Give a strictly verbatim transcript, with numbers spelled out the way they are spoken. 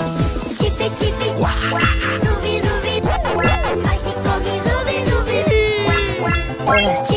Chippy chippy, Ruby Ruby, I keep calling Ruby Ruby.